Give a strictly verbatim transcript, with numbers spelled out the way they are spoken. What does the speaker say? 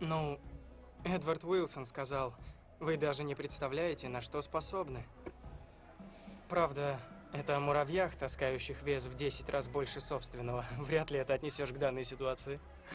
Ну, Эдвард Уилсон сказал, вы даже не представляете, на что способны. Правда, это о муравьях, таскающих вес в десять раз больше собственного. Вряд ли это отнесешь к данной ситуации.